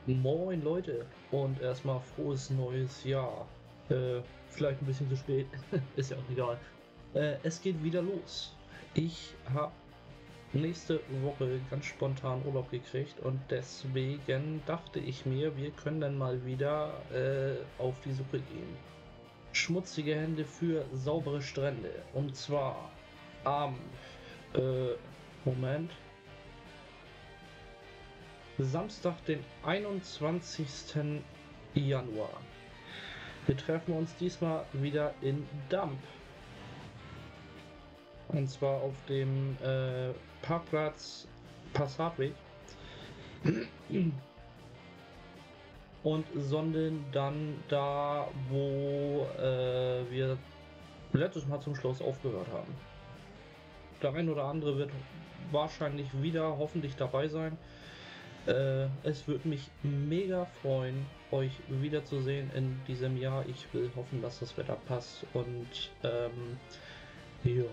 Moin Leute und erstmal frohes neues Jahr. Vielleicht ein bisschen zu spät, ist ja auch egal. Es geht wieder los. Ich habe nächste Woche ganz spontan Urlaub gekriegt und deswegen dachte ich mir, wir können dann mal wieder auf die Suche gehen. Schmutzige Hände für saubere Strände. Und zwar am äh, Moment. Samstag, den 21. Januar. Wir treffen uns diesmal wieder in Damp. Und zwar auf dem Parkplatz Passatweg. Und sonden dann da, wo wir letztes Mal zum Schluss aufgehört haben. Der ein oder andere wird wahrscheinlich wieder hoffentlich dabei sein. Es würde mich mega freuen, euch wiederzusehen in diesem Jahr. Ich will hoffen, dass das Wetter passt und ja.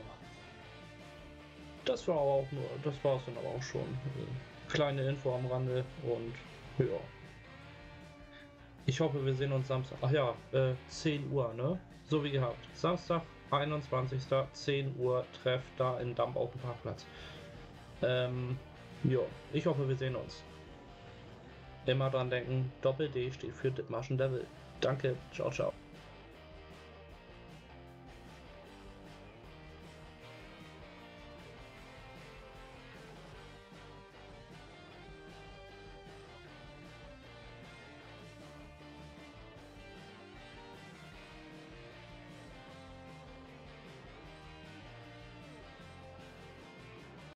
Das war es dann aber auch schon. Kleine Info am Rande und ja. Ich hoffe, wir sehen uns Samstag. Ach ja, 10 Uhr, ne? So wie gehabt. Samstag, 21. 10 Uhr, Treff da in Damp auf dem Parkplatz. Ja, ich hoffe, wir sehen uns. Immer dran denken, Doppel-D steht für Dithmarschen Devil. Danke, ciao, ciao.